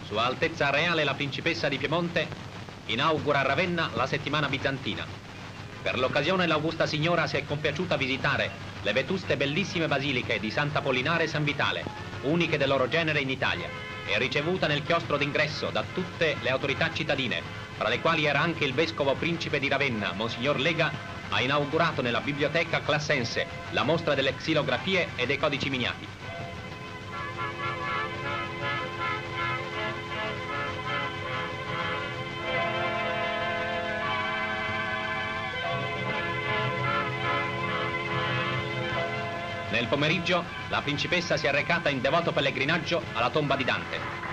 Sua Altezza Reale la Principessa di Piemonte inaugura a Ravenna la settimana bizantina. Per l'occasione l'Augusta Signora si è compiaciuta a visitare le vetuste bellissime basiliche di Sant'Apollinare e San Vitale, uniche del loro genere in Italia, e ricevuta nel chiostro d'ingresso da tutte le autorità cittadine, fra le quali era anche il Vescovo Principe di Ravenna, Monsignor Lega, ha inaugurato nella Biblioteca Classense la mostra delle xilografie e dei codici miniati. Nel pomeriggio la principessa si è recata in devoto pellegrinaggio alla tomba di Dante.